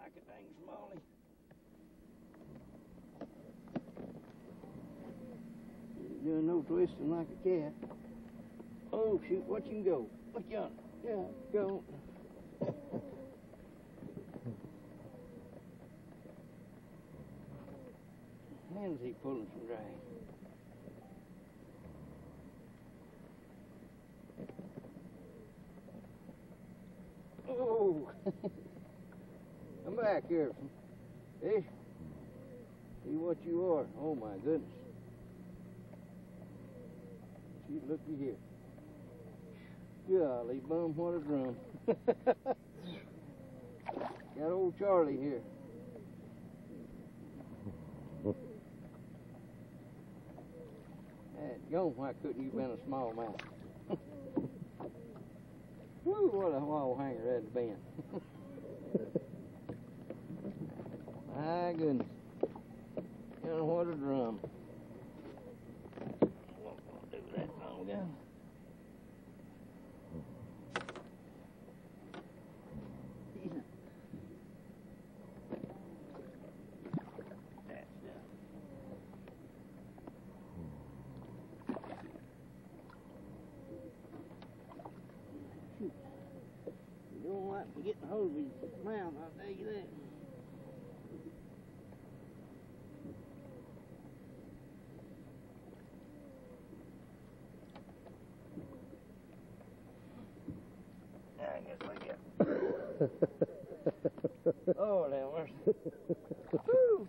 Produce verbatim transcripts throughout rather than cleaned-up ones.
like a dang smallie. Doing no twisting like a cat. Oh shoot, watch him go. Look yonder. Yeah, go. How's he pulling some drag? Oh! Come back here. Hey, see what you are. Oh my goodness. See, looky here. Golly bum, what a drum. Got old Charlie here. Gone, why couldn't you been a smallmouth? Woo, what a wall hanger that'd have been. My goodness. And what a drum. What gonna do with that long gun? Getting hold of his mouth, I'll tell you that. I guess I get. Oh, that was. Woo!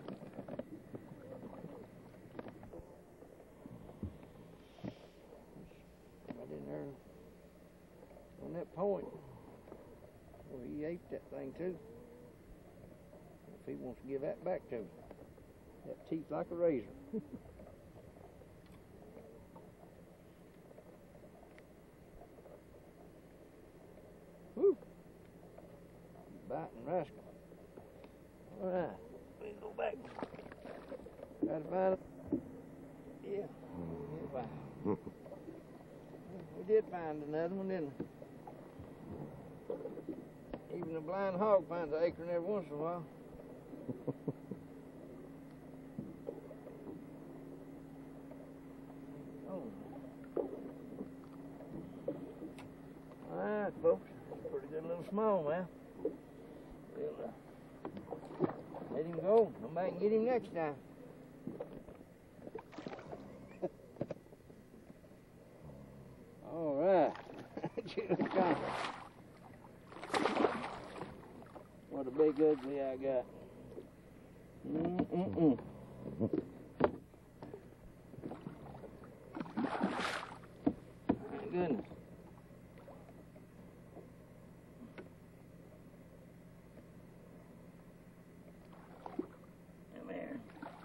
Right in there on that point. Well, he ate that thing too. If he wants to give that back to me. That teeth like a razor. Woo! Biting rascal. Alright, we can go back. Try to find it. Yeah, we'll find it. We did find another one, didn't we? Even a blind hog finds an acorn every once in a while. Oh. All right, folks. That's a pretty good little smallmouth. We'll uh, let him go. Come back and get him next time. All right. What a big ugly I got. Mm-mm-mm. My goodness. Come here.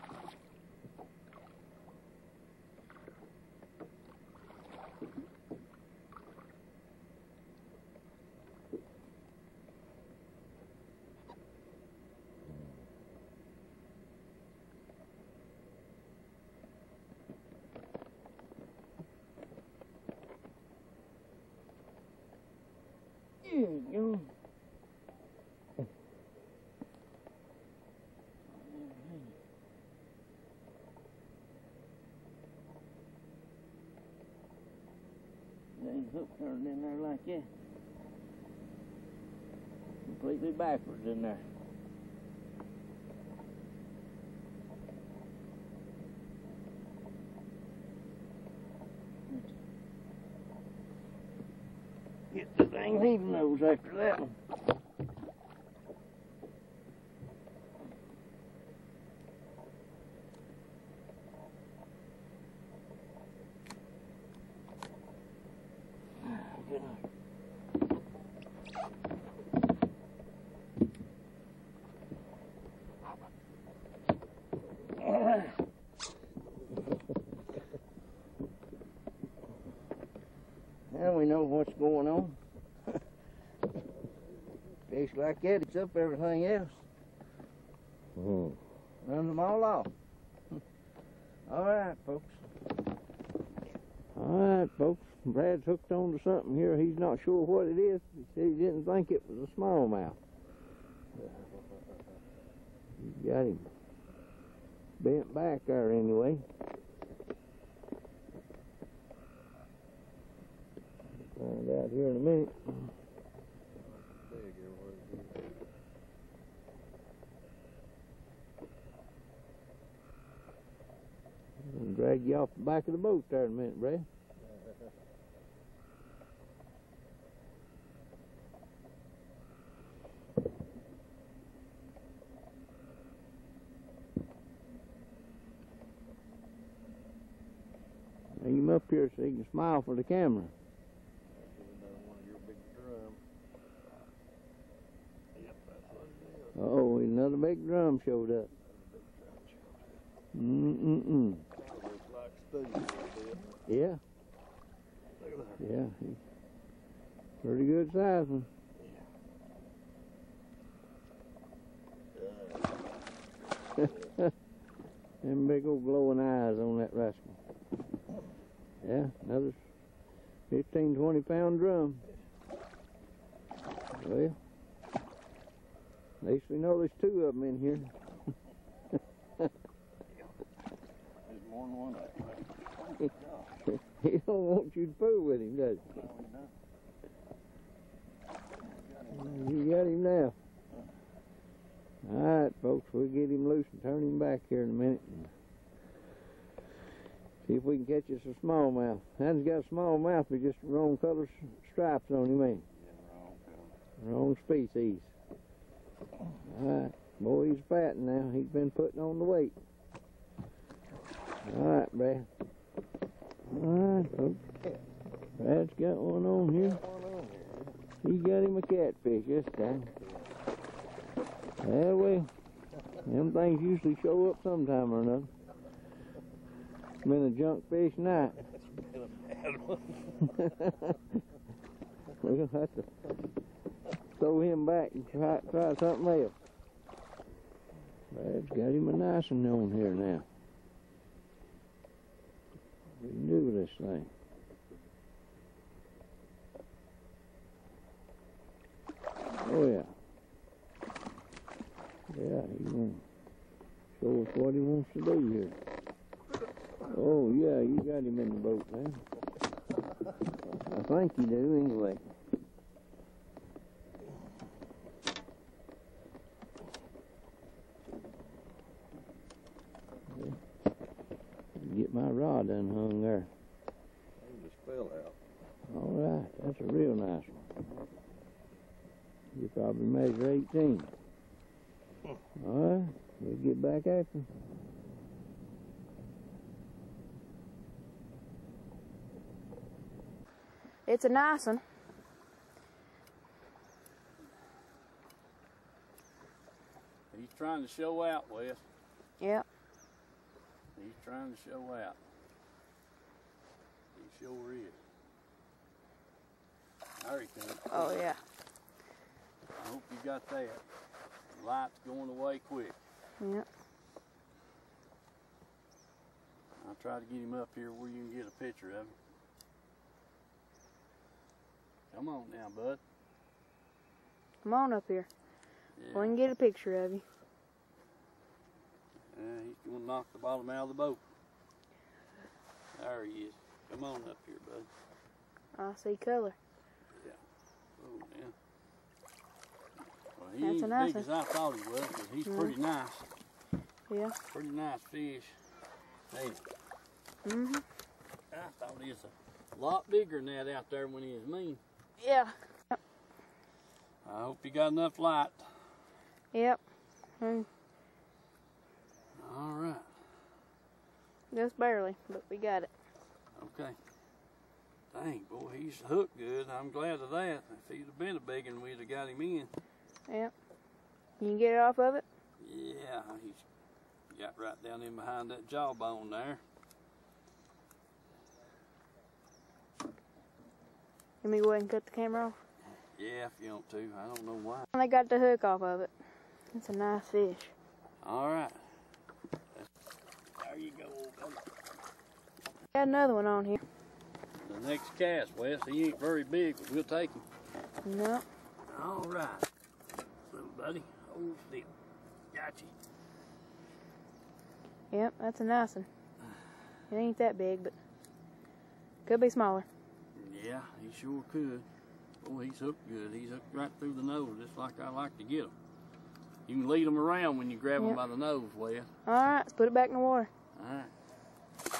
There you go. Dang hook turned in there like that. Completely backwards in there. Get the dang leaving nose after that one. Good enough. All right. Now we know what's going on. Fish like that, it's up everything else. Mm. Run them all off. All right, folks. All right, folks. Brad's hooked on to something here. He's not sure what it is. He said he didn't think it was a smallmouth. You got him bent back there anyway. Find out here in a minute. I'm gonna drag you off the back of the boat there in a minute, Brad. Bring him up here so he can smile for the camera. Oh, another big drum showed up. Mm-mm-mm. Yeah. Yeah. Pretty good size one. Them big old glowing eyes on that rascal. Yeah, another fifteen, twenty pound drum. Well, at least we know there's two of them in here. There's more than one. He don't want you to fool with him, does he? You got him now. Alright, folks, we'll get him loose and turn him back here in a minute. And see if we can catch us a smallmouth. Hadn's got a smallmouth with just the wrong color stripes on him, ain't he? Yeah, wrong color. Wrong species. Alright, boy, he's fat now. He's been putting on the weight. Alright, Brad. Alright, folks. Brad's got one on here. He got him a catfish this time. Yeah, well, them things usually show up sometime or another. It's been a junk fish night. It's been a bad one. We're going to have to throw him back and try, try something else. Brad's got him a nice one on here now. What do we do with this thing? Oh, yeah. Yeah, he wants to show us what he wants to do here. Oh, yeah, you got him in the boat now. I think you do, anyway. Get my rod unhung there. It just fell out. All right, that's a real nice one. You probably measure eighteen. All right, we'll get back after him. It's a nice one. He's trying to show out, Wes. Yep. He's trying to show out. He sure is. There he comes. Oh, yeah. I hope you got that. The light's going away quick. Yep. I'll try to get him up here where you can get a picture of him. Come on now, bud. Come on up here. Yeah. We can get a picture of you. Uh, he's going to knock the bottom out of the boat. There he is. Come on up here, bud. I see color. Yeah. Oh, yeah. Well, he That's ain't a as nice big one. as I thought he was, but he's Mm. pretty nice. Yeah. Pretty nice fish. Hey, Mm-hmm. I thought he was a lot bigger than that out there when he was mean. Yeah. I hope you got enough light. Yep. Mm. All right. Just barely, but we got it. Okay. Dang, boy, he's hooked good. I'm glad of that. If he'd have been a big one, we'd have got him in. Yep. You can get it off of it? Yeah, he's got right down in behind that jawbone there. Let me go ahead and cut the camera off. Yeah, if you want to. I don't know why. I got the hook off of it. It's a nice fish. All right. There you go, old buddy. Got another one on here. The next cast, Wes, he ain't very big, but we'll take him. No. All right. Little buddy, hold still. Got you. Yep, that's a nice one. It ain't that big, but could be smaller. Yeah, he sure could. Oh, he's hooked good. He's hooked right through the nose, just like I like to get them. You can lead them around when you grab yep. them by the nose, Wes. All right, let's put it back in the water. All right.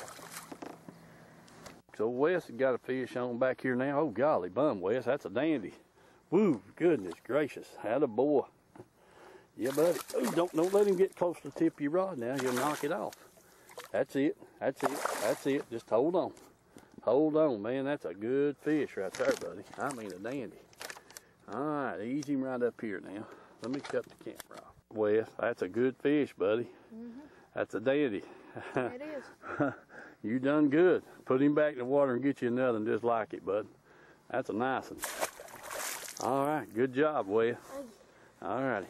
So Wes has got a fish on back here now. Oh, golly bum, Wes, that's a dandy. Woo, goodness gracious, had a boy. Yeah, buddy. Oh, don't, don't let him get close to the tip of your rod now. You'll knock it off. That's it. That's it. That's it. Just hold on. Hold on, man. That's a good fish right there, buddy. I mean a dandy. All right, ease him right up here now. Let me cut the camera off. Wes, that's a good fish, buddy. Mm-hmm. That's a dandy. It is. You done good. Put him back in the water and get you another one just like it, bud. That's a nice one. All right, good job, Wes. All righty.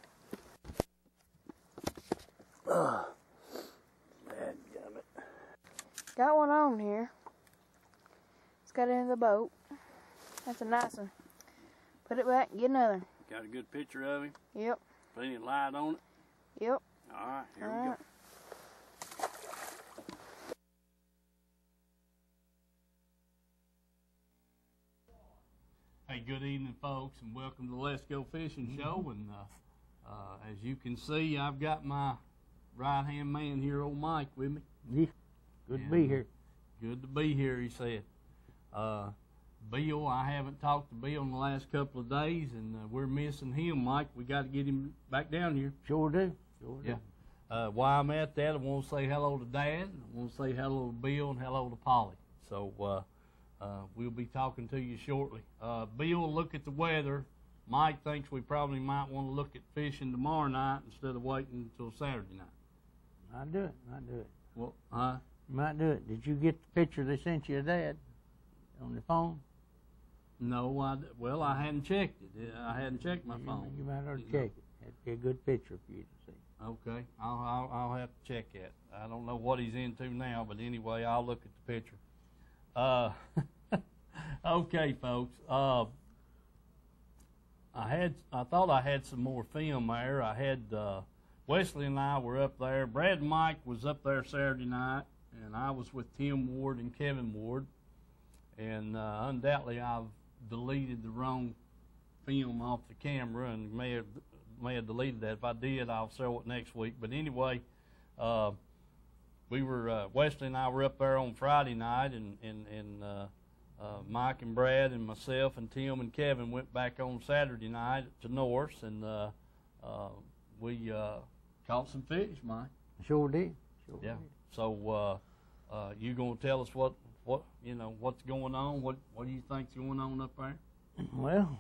Oh, dadgummit. Got one on here. It's got it in the boat. That's a nice one. Put it back and get another. Got a good picture of him? Yep. Plenty of light on it? Yep. All right, here All we right. go. Hey, good evening, folks, and welcome to the Let's Go Fishing Show. And uh, uh, as you can see, I've got my right-hand man here, old Mike, with me. Yeah, good and, to be here. Good to be here, he said. Uh, Bill, I haven't talked to Bill in the last couple of days, and uh, we're missing him, Mike. We got to get him back down here. Sure do. Sure do. Yeah. Uh, while I'm at that, I want to say hello to Dad. I want to say hello to Bill and hello to Polly. So uh, uh, we'll be talking to you shortly. Uh, Bill, look at the weather. Mike thinks we probably might want to look at fishing tomorrow night instead of waiting until Saturday night. Might do it. Might do it. Well, huh? Might do it. Did you get the picture they sent you, Dad, on the phone? No, I, well, I hadn't checked it. I hadn't checked my you, phone. You might ought to check it. That'd be a good picture for you to see. Okay, I'll, I'll, I'll have to check that. I don't know what he's into now, but anyway, I'll look at the picture. Uh, okay, folks. Uh, I had, I thought I had some more film there. I had uh, Wesley and I were up there. Brad and Mike was up there Saturday night, and I was with Tim Ward and Kevin Ward. And uh, undoubtedly, I've deleted the wrong film off the camera and may have may have deleted that. If I did, I'll show it next week. But anyway, uh, we were uh, Wesley and I were up there on Friday night, and and and uh, uh, Mike and Brad and myself and Tim and Kevin went back on Saturday night to Norse, and uh, uh, we uh, caught some fish, Mike. Sure did. Sure Yeah. did. So uh, uh, you gonna tell us what what you know what's going on? What what do you think's going on up there? Well,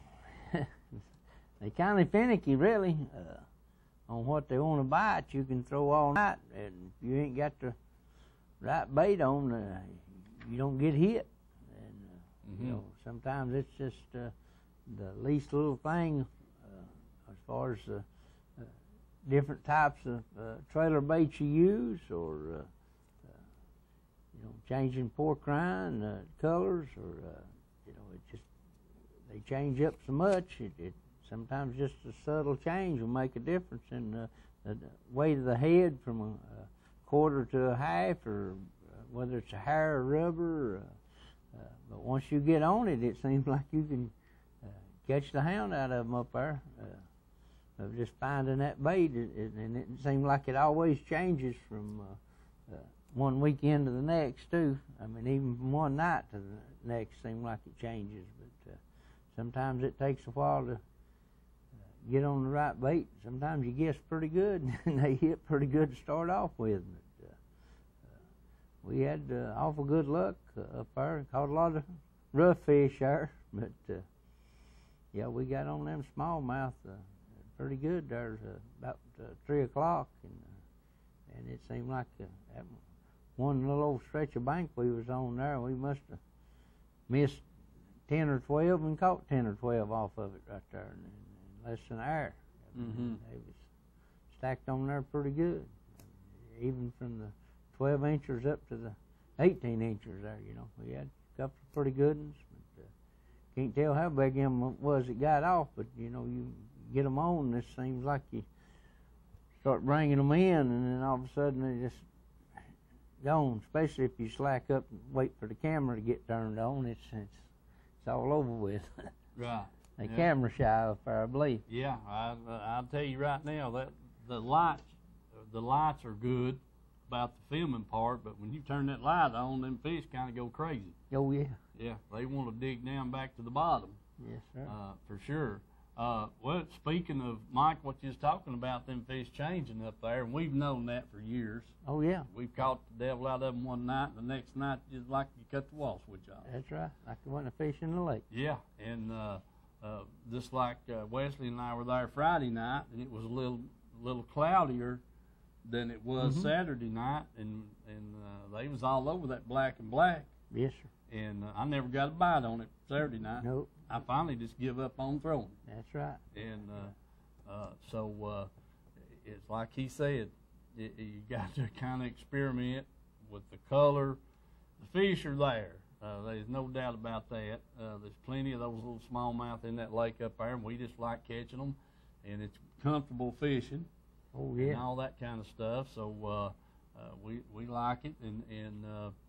they kind of finicky, really, uh, on what they want to bite. You can throw all night, and if you ain't got the right bait on, uh, you don't get hit. And uh, Mm-hmm. you know, sometimes it's just uh, the least little thing uh, as far as uh, uh, different types of uh, trailer baits you use, or uh, uh, you know, changing pork rind uh, colors, or uh, you know, it just they change up so much. It, it sometimes just a subtle change will make a difference in uh, the weight of the head from a, a quarter to a half, or uh, whether it's a hair or rubber. Uh, uh, but once you get on it, it seems like you can uh, catch the hound out of them up there. Uh, of just finding that bait, it, it, and it seems like it always changes from uh, uh, one weekend to the next too. I mean, even from one night to the next, seems like it changes. But uh, sometimes it takes a while to get on the right bait. Sometimes you guess pretty good, and they hit pretty good to start off with. But, uh, uh, we had uh, awful good luck uh, up there. Caught a lot of rough fish there, but uh, yeah, we got on them smallmouth uh, pretty good there uh, about uh, three o'clock, and uh, and it seemed like uh, that one little old stretch of bank we was on there, we must have missed ten or twelve and caught ten or twelve off of it right there. And, less than an hour. Mm-hmm. They was stacked on there pretty good, even from the twelve inchers up to the eighteen inchers there. You know, we had a couple of pretty good ones. But, uh, can't tell how big them was that got off, but you know, you get them on, this seems like you start bringing them in, and then all of a sudden they just gone. Especially if you slack up and wait for the camera to get turned on, it's it's, it's all over with. Right. They Yeah. camera shy up there, I believe. Yeah, I, I'll tell you right now that the lights, the lights are good about the filming part, but when you turn that light on, them fish kind of go crazy. Oh yeah. Yeah, they want to dig down back to the bottom. Yes, sir. Uh, for sure. Uh, well, speaking of, Mike, what you was talking about, them fish changing up there, and we've known that for years. Oh yeah. We've caught the devil out of them one night, and the next night, just like you cut the wall switch off. That's right. Like the one to fish in the lake. Yeah, and uh, uh, just like uh, Wesley and I were there Friday night, and it was a little little cloudier than it was Mhm. Saturday night, and and uh, they was all over that black and black, Yes, sir. and uh, I never got a bite on it Saturday night. Nope. I finally just give up on throwing. That's right. And uh, uh, so uh, it's like he said, it, you got to kind of experiment with the color. The fish are there. Uh, there's no doubt about that. Uh, there's plenty of those little smallmouth in that lake up there, and we just like catching them. And it's comfortable fishing Oh and yeah. all that kind of stuff. So uh, uh, we we like it, and and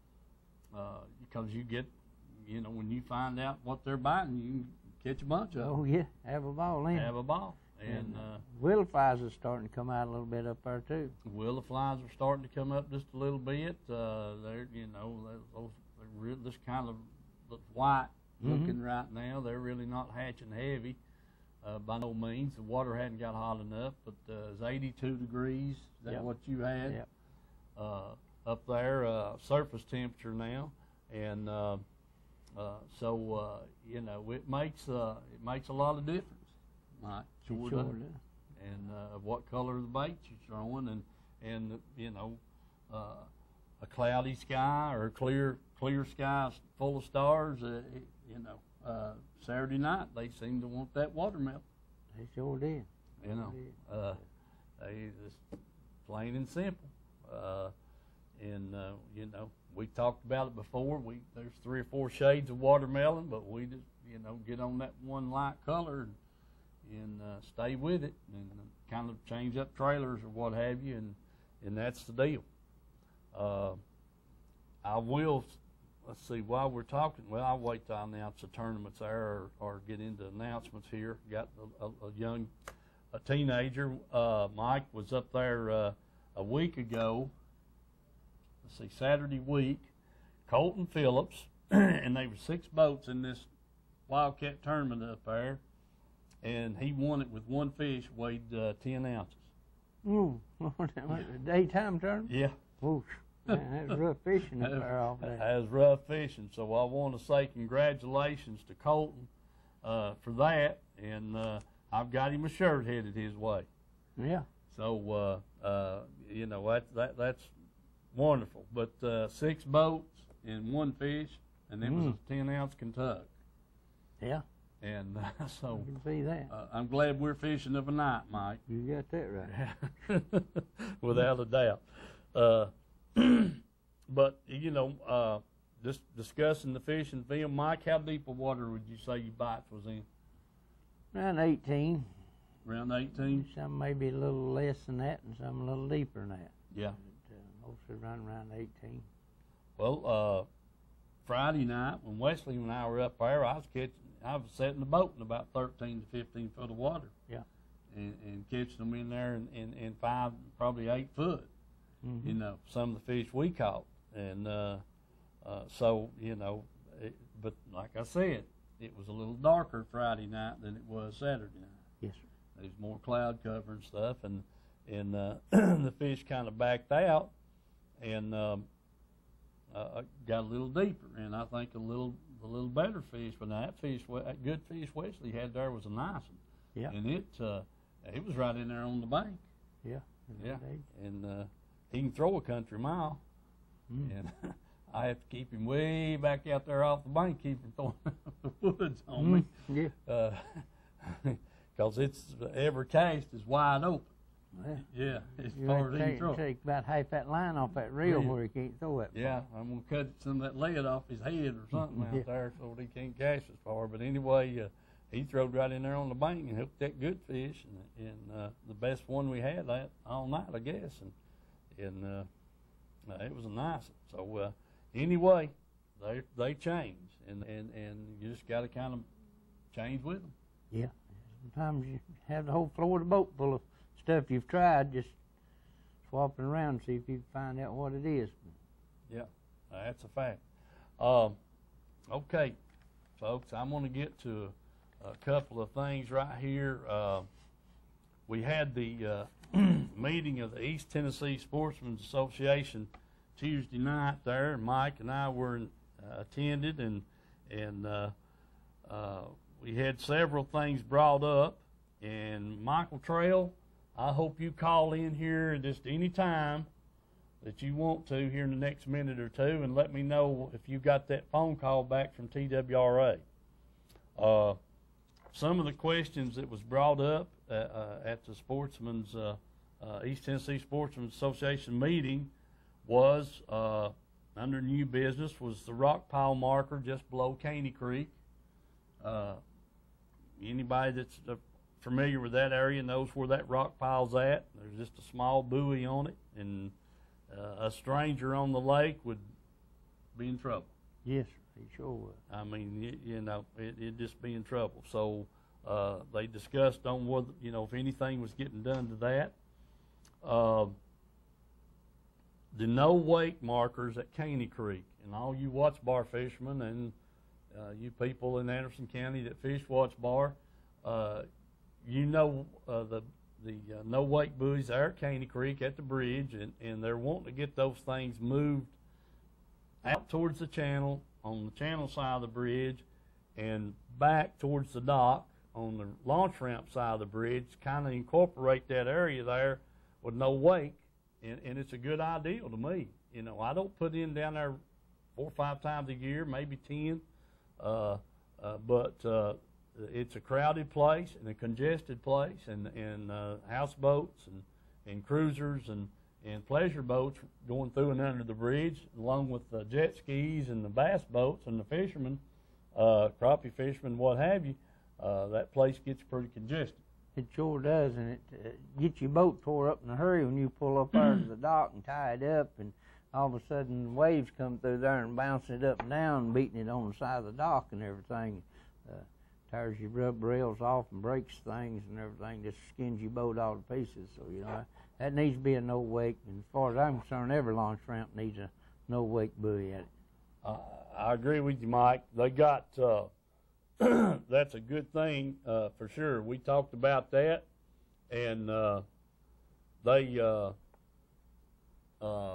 uh, uh, because you get, you know, when you find out what they're biting, you can catch a bunch of them. Oh yeah. Have a ball in. Have a ball. And uh, willow flies are starting to come out a little bit up there too. willow flies are starting to come up just a little bit. Uh, they're, you know, they're, those they're real, this kind of looks white looking Mhm. right now. They're really not hatching heavy uh, by no means. The water hadn't got hot enough, but uh, it's eighty-two degrees. Is that Yep. what you had? Yep. Uh, up there, uh, surface temperature now, and uh, uh, so uh, you know it makes uh, it makes a lot of difference. Right, sure, Sure does. do. And uh, what color of the bait you're throwing, and and you know, uh, a cloudy sky or a clear clear sky full of stars. Uh, it, you know, uh, Saturday night they seem to want that watermelon. They sure did. You know, uh, they just plain and simple. Uh, and uh, you know, we talked about it before. We there's three or four shades of watermelon, but we just you know get on that one light color and, and uh, stay with it, and kind of change up trailers or what have you, and and that's the deal. Uh, I will. Let's see. While we're talking, well, I'll wait till I announce the tournaments there, or, or get into announcements here. Got a, a, a young, a teenager. Uh, Mike was up there uh, a week ago. Let's see, Saturday week. Colton Phillips, and there were six boats in this Wildcat tournament up there, and he won it with one fish weighed uh, ten ounces. Ooh, a daytime tournament? Yeah. Whoosh. Man, that was rough fishing up there off there. That was rough fishing. So I want to say congratulations to Colton uh, for that, and uh, I've got him a shirt headed his way. Yeah. So uh, uh, you know that that that's wonderful. But uh, six boats and one fish, and it was Mm. a ten ounce Kentuck. Yeah. And uh, so I can see that. uh, I'm glad we're fishing of a night, Mike. You got that right. Without a doubt. Uh, but, you know, uh, just discussing the fishing film, Mike, how deep of water would you say your bites was in? Around eighteen. Around eighteen? Some maybe a little less than that, and some a little deeper than that. Yeah. But, uh, mostly run around eighteen. Well, uh, Friday night when Wesley and I were up there, I was catching, I was setting the boat in about thirteen to fifteen foot of water. Yeah. And, and catching them in there in, in, in five, probably eight foot. Mm-hmm. You know, some of the fish we caught. And uh, uh, so, you know, it, but like I said, it was a little darker Friday night than it was Saturday night. Yes, sir. There's more cloud cover and stuff, and and uh, the fish kind of backed out and um, uh, got a little deeper. And I think a little a little better fish, but that fish, that good fish Wesley had there was a nice one. Yeah. And it uh, it was right in there on the bank. Yeah. Yeah. And uh, he can throw a country mile. Mm. And I have to keep him way back out there off the bank, keep him throwing the woods on Mm. me. Yeah. Because it's every cast is wide open. Well, Yeah, as you far have as to he take, can throw. take about half that line off that reel Yeah. where he can't throw it. Yeah, I'm gonna cut some of that lead off his head or something out Yeah. there so that he can't cast as far. But anyway, uh, he throwed right in there on the bank and hooked that good fish, and, and uh, the best one we had that all night, I guess. And and uh, Uh, it was a nice one. So uh, anyway, they they change, and, and, and you just got to kind of change with them. Yeah. Sometimes you have the whole floor of the boat full of stuff you've tried, just swapping around and see if you can find out what it is. Yeah, that's a fact. Um, okay, folks, I'm going to get to a, a couple of things right here. Uh, we had the uh, meeting of the East Tennessee Sportsmen's Association Tuesday night there, and Mike and I were in, uh, attended, and and uh, uh, we had several things brought up. And Michael Trail, I hope you call in here just any time that you want to here in the next minute or two, and let me know if you got that phone call back from T W R A. Uh, some of the questions that was brought up uh, uh, at the Sportsman's uh, uh, East Tennessee Sportsman's Association meeting was uh, under new business was the rock pile marker just below Caney Creek. Uh, anybody that's uh, familiar with that area knows where that rock pile's at. There's just a small buoy on it, and uh, a stranger on the lake would be in trouble. Yes, he sure would. I mean, it, you know, it, it'd just be in trouble. So uh, they discussed on whether, you know, if anything was getting done to that. Uh, the no wake markers at Caney Creek, and all you watch bar fishermen and uh, you people in Anderson County that fish watch bar, uh, you know uh, the the uh, no wake buoys there at Caney Creek at the bridge, and, and they're wanting to get those things moved out towards the channel on the channel side of the bridge and back towards the dock on the launch ramp side of the bridge, kind of incorporate that area there with no wake, and, and it's a good idea to me. You know, I don't put in down there four or five times a year, maybe ten, uh, uh, but uh, it's a crowded place and a congested place, and, and uh, houseboats and, and cruisers and, and pleasure boats going through and under the bridge, along with the jet skis and the bass boats and the fishermen, uh, crappie fishermen, what have you. Uh, that place gets pretty congested. It sure does, and it uh, gets your boat tore up in a hurry when you pull up there to the dock and tie it up, and all of a sudden waves come through there and bouncing it up and down and beating it on the side of the dock and everything. Uh, tears your rub rails off and breaks things and everything, just skins your boat all to pieces. So, you know, that needs to be a no wake, and as far as I'm concerned, every launch ramp needs a no wake buoy at it. Uh, I agree with you, Mike. They got, uh, that's a good thing uh, for sure. We talked about that, and uh, they, uh, uh,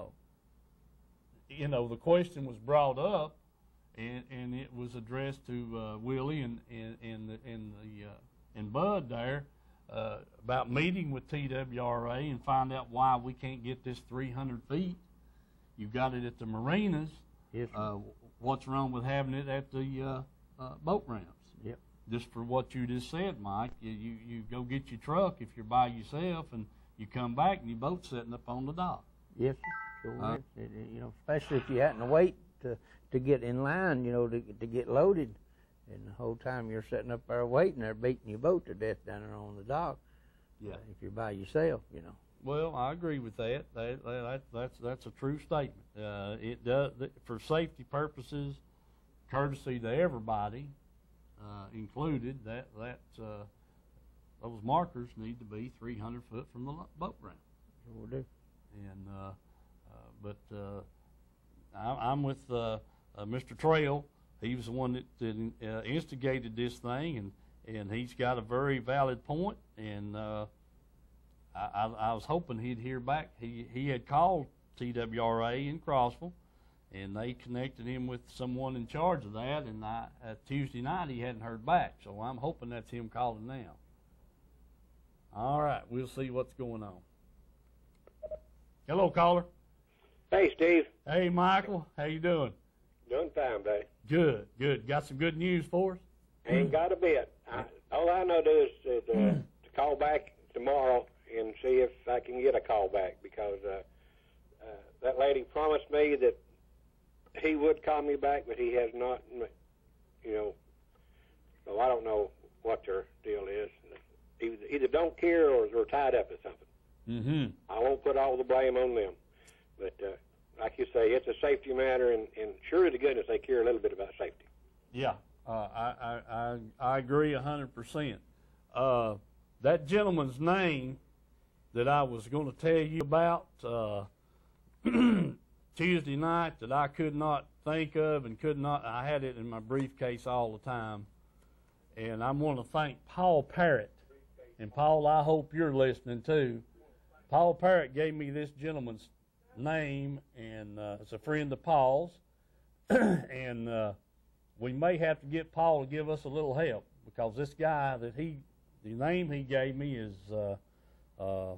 you know, the question was brought up, and, and it was addressed to uh, Willie and and and the, and, the, uh, and Bud there uh, about meeting with T W R A and find out why we can't get this three hundred feet. You've got it at the marinas. Yes. Uh, what's wrong with having it at the uh, uh, boat ramps? Yep. Just for what you just said, Mike, you, you you go get your truck if you're by yourself, and you come back and your boat's sitting up on the dock. Yes, sir. Sure Uh, is. It, it, you know, especially if you hadn't to wait to to get in line, you know, to to get loaded, and the whole time you're sitting up there waiting, they're beating your boat to death down there on the dock. Yeah. Uh, if you're by yourself, you know. Well, I agree with that. That, that that's that's a true statement. Uh, it does for safety purposes, courtesy to everybody, uh, included. That that uh, those markers need to be three hundred foot from the boat ramp. Sure do. And uh, uh, but uh, I, I'm with uh, uh, Mister Trail. He was the one that, that uh, instigated this thing, and and he's got a very valid point. And uh, I, I, I was hoping he'd hear back. He he had called T W R A in Crossville, and they connected him with someone in charge of that. And I, uh, Tuesday night he hadn't heard back, so I'm hoping that's him calling now. All right, we'll see what's going on. Hello, caller. Hey, Steve. Hey, Michael. How you doing? Doing fine, buddy. Good, good. Got some good news for us? Ain't got a bit. I, all I know to do is to, to, to call back tomorrow and see if I can get a call back, because uh, uh, that lady promised me that he would call me back, but he has not, you know. So I don't know what their deal is. Either, either don't care or they're tied up or something. Mm-hmm. I won't put all the blame on them. But uh, like you say, it's a safety matter, and, and surely to goodness they care a little bit about safety. Yeah, uh, I, I, I, I agree a hundred percent. Uh, that gentleman's name that I was going to tell you about uh, Tuesday night that I could not think of and could not, I had it in my briefcase all the time. And I want to thank Paul Parrott. And Paul, I hope you're listening too. Paul Parrott gave me this gentleman's name, and uh, it's a friend of Paul's. and uh, we may have to get Paul to give us a little help, because this guy that he, the name he gave me is, uh, uh,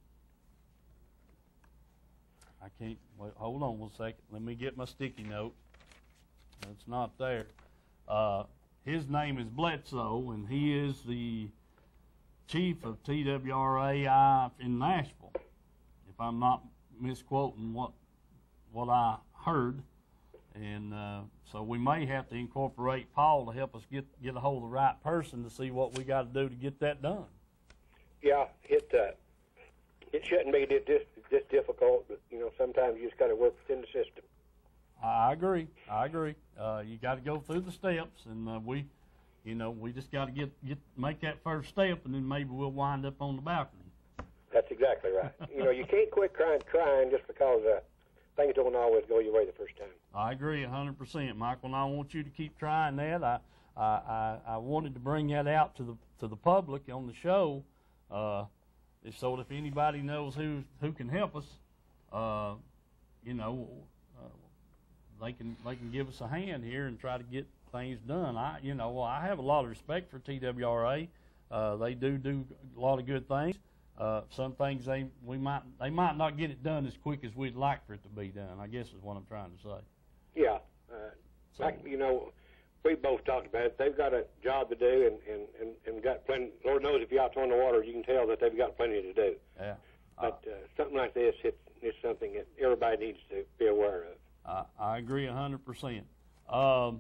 I can't, wait, hold on one second. Let me get my sticky note. It's not there. Uh, his name is Bledsoe, and he is the chief of T W R A I in Nashville, if I'm not misquoting what what I heard. And uh, so we may have to incorporate Paul to help us get get a hold of the right person to see what we got to do to get that done. Yeah, it uh, it shouldn't be this this difficult, but you know sometimes you just got to work within the system. I agree. I agree. Uh, you got to go through the steps, and uh, we, you know, we just got to get get make that first step, and then maybe we'll wind up on the balcony. That's exactly right. You know, you can't quit crying, crying just because uh, things don't always go your way the first time. I agree a hundred percent, Michael. And I want you to keep trying that. I, I, I, I wanted to bring that out to the to the public on the show, uh, so that if anybody knows who who can help us, uh, you know, uh, they can they can give us a hand here and try to get things done. I, you know, I have a lot of respect for T W R A. Uh, they do do a lot of good things. Uh, some things they we might they might not get it done as quick as we'd like for it to be done, I guess is what I'm trying to say. Yeah, uh, so, like, you know, we both talked about it. They've got a job to do, and, and, and, and got plenty. Lord knows if you're out on the water, you can tell that they've got plenty to do. Yeah. But uh, something like this, it's, it's something that everybody needs to be aware of. I, I agree a hundred percent. Um,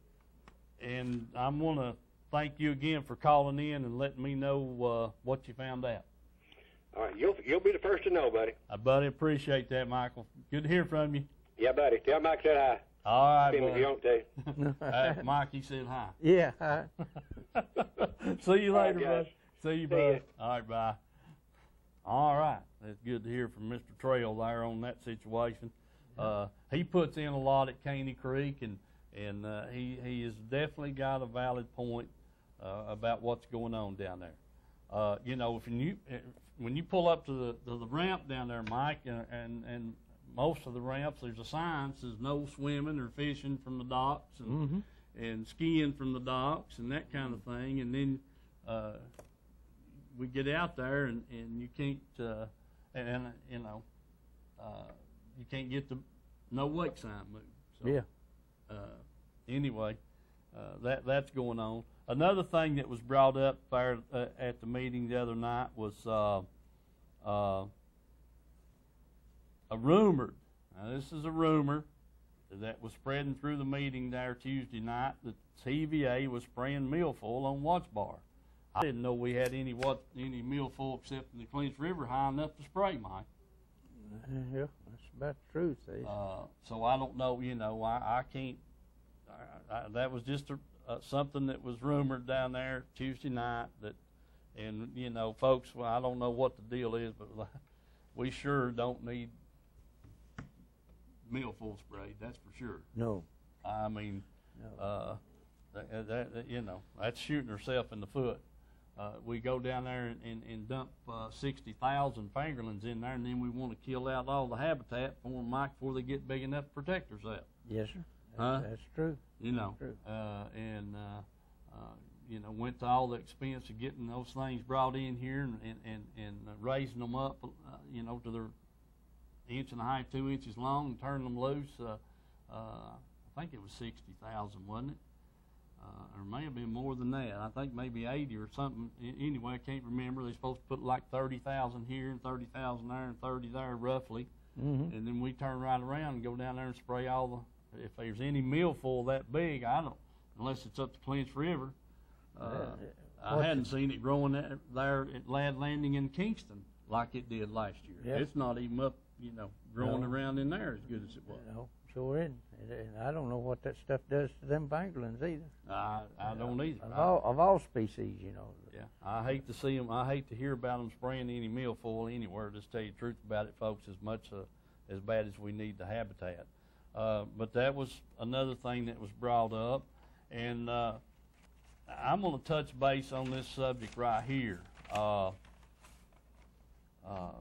and I'm going to thank you again for calling in and letting me know uh, what you found out. All right, you'll you'll be the first to know, buddy. I buddy appreciate that, Michael. Good to hear from you. Yeah, buddy. Tell Mike said hi. All right, See him if you don't tell. uh, Mike, he said hi. Yeah. Hi. See you later, right, bud. See you, See bud. ya. All right, bye. All right, that's good to hear from Mister Trail there on that situation. Uh, he puts in a lot at Caney Creek, and and uh, he he has definitely got a valid point uh, about what's going on down there. Uh, you know, if you when you pull up to the to the ramp down there, Mike, and and, and most of the ramps, there's a sign that says no swimming or fishing from the docks, and mm-hmm. and skiing from the docks, and that kind of thing. And then uh, we get out there, and, and you can't, uh, and, and you know, uh, you can't get the no wake sign moved. So, yeah. Uh, anyway, uh, that that's going on. Another thing that was brought up there uh, at the meeting the other night was uh, uh, a rumor. Now, this is a rumor that was spreading through the meeting there Tuesday night that T V A was spraying milfoil on Watts Bar. I didn't know we had any what any milfoil except in the Clinch River high enough to spray, Mike. Yeah, that's about the truth. Eh? Uh, so I don't know. You know, I, I can't. I, I, that was just a. Uh, something that was rumored down there Tuesday night that, and you know, folks, well, I don't know what the deal is, but we sure don't need milfoil sprayed. That's for sure. No. I mean, no. uh, that, that, that, you know, that's shooting herself in the foot. Uh, we go down there and, and, and dump uh, sixty thousand fingerlings in there, and then we want to kill out all the habitat for them, Mike, before they get big enough to protect themselves. Yes, sir. Huh? That's true. You know, True. uh, and uh, uh, you know, went to all the expense of getting those things brought in here and and and, and uh, raising them up, uh, you know, to their inch and a half, two inches long, and turning them loose. Uh, uh, I think it was sixty thousand, wasn't it? Uh, or may have been more than that. I think maybe eighty or something. Anyway, I can't remember. They're supposed to put like thirty thousand here and thirty thousand there and thirty there, roughly. Mm-hmm. And then we turn right around and go down there and spray all the. If there's any milfoil that big, I don't, unless it's up the Clinch River. Uh, yeah. I hadn't seen it growing there at Ladd Landing in Kingston like it did last year. Yeah. It's not even up you know, growing No. around in there as good as it was. No, sure isn't. And, and I don't know what that stuff does to them pangolins either. I, I don't either. Of I- all, of all species, you know. Yeah, I hate to see them. I hate to hear about them spraying any milfoil anywhere. Just tell you the truth about it, folks. As much uh, as bad as we need the habitat, uh, but that was another thing that was brought up, and uh, I'm going to touch base on this subject right here. Uh, uh,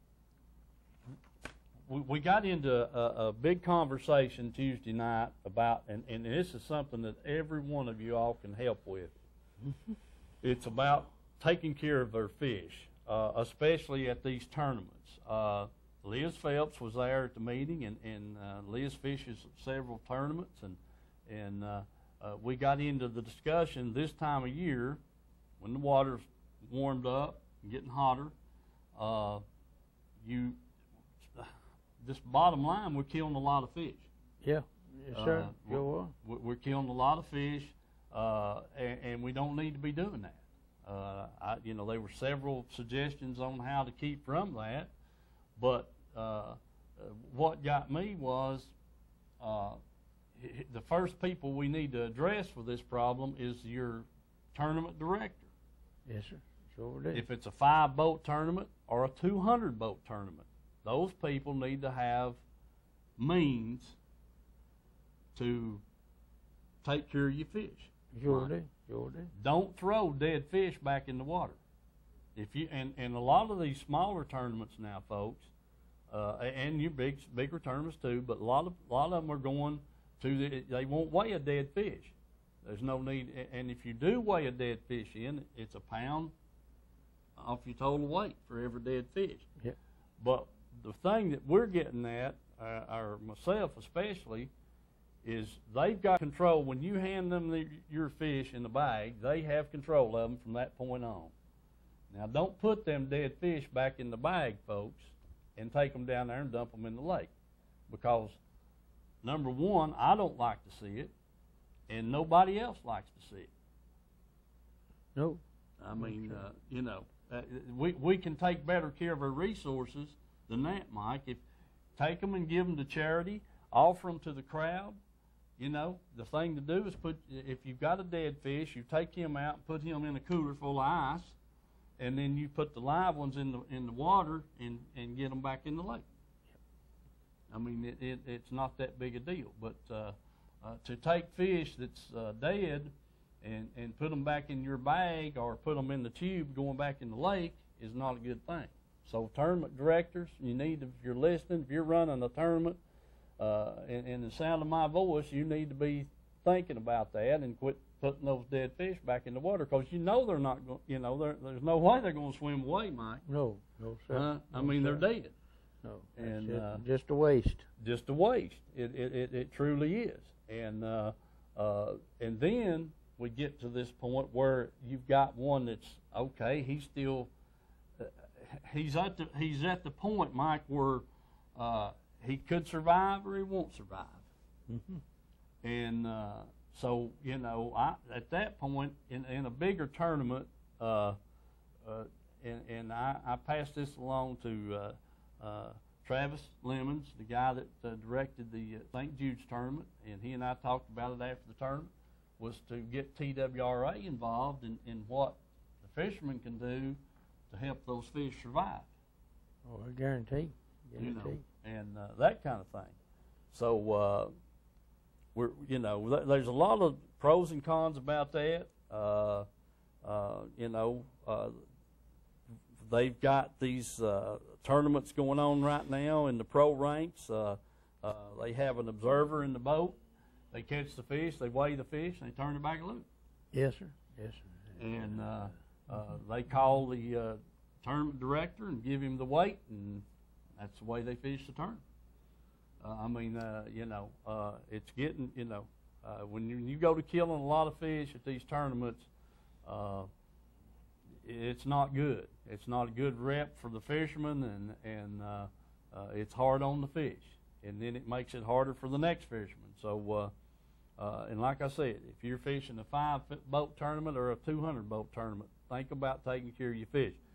we, we got into a, a big conversation Tuesday night about, and, and this is something that every one of you all can help with. It's about taking care of their fish, uh, especially at these tournaments. Uh, Liz Phelps was there at the meeting, and, and uh, Liz fishes several tournaments, and and uh, uh, we got into the discussion this time of year when the water's warmed up and getting hotter. Uh, you, this bottom line, we're killing a lot of fish. Yeah, yes, sir. Uh, Sure. we're, we're killing a lot of fish. Uh, and, and we don't need to be doing that. Uh, I, you know, there were several suggestions on how to keep from that, but uh, what got me was uh, the first people we need to address for this problem is your tournament director. Yes, sir. Sure do. If it's a five boat tournament or a two hundred boat tournament, those people need to have means to take care of your fish. Sure Right. do. Sure do. Don't throw dead fish back in the water. If you and, and a lot of these smaller tournaments now, folks, uh, and your big bigger tournaments too, but a lot of a lot of them are going to the, they won't weigh a dead fish. There's no need, and if you do weigh a dead fish in, it's a pound off your total weight for every dead fish. Yeah. But the thing that we're getting at, uh, or myself especially, is they've got control. When you hand them the, your fish in the bag, they have control of them from that point on. Now, don't put them dead fish back in the bag, folks, and take them down there and dump them in the lake. Because, number one, I don't like to see it, and nobody else likes to see it. No. I mean, uh, you know, uh, we, we can take better care of our resources than that, Mike. If take them and give them to charity, offer them to the crowd. You know, the thing to do is put, if you've got a dead fish, you take him out and put him in a cooler full of ice, and then you put the live ones in the in the water and, and get them back in the lake. I mean, it, it, it's not that big a deal. But uh, uh, to take fish that's uh, dead and, and put them back in your bag or put them in the tube going back in the lake is not a good thing. So tournament directors, you need to, if you're listening, if you're running a tournament, Uh, and, and the sound of my voice, you need to be thinking about that and quit putting those dead fish back in the water, because you know they're not going. You know, there's no way they're going to swim away, Mike. No. No, sir. Uh, I no, mean, sir. they're dead. No. And, Just, uh, just a waste. Just a waste. It it, it, it truly is. And uh, uh, and then we get to this point where you've got one that's okay. He's still uh, he's at the he's at the point, Mike, where. Uh, He could survive or he won't survive. Mm-hmm. And uh, so, you know, I, at that point, in, in a bigger tournament, uh, uh, and, and I, I passed this along to uh, uh, Travis Lemons, the guy that uh, directed the uh, Saint Jude's tournament, and he and I talked about it after the tournament, was to get T W R A involved in, in what the fishermen can do to help those fish survive. Oh, I guarantee. Guarantee. You know, and uh, that kind of thing. So uh, we're, you know, th- there's a lot of pros and cons about that. Uh, uh, you know, uh, they've got these uh, tournaments going on right now in the pro ranks. Uh, uh, they have an observer in the boat. They catch the fish, they weigh the fish, and they turn it back loose. Yes, sir. Yes, sir. And uh, uh, they call the uh, tournament director and give him the weight, and that's the way they fish the tournament. Uh, I mean, uh, you know, uh, it's getting, you know, uh, when you, you go to killing a lot of fish at these tournaments, uh, it's not good. It's not a good rep for the fishermen, and, and uh, uh, it's hard on the fish. And then it makes it harder for the next fisherman. So, uh, uh, and like I said, if you're fishing a five boat tournament or a two hundred boat tournament, think about taking care of your fish.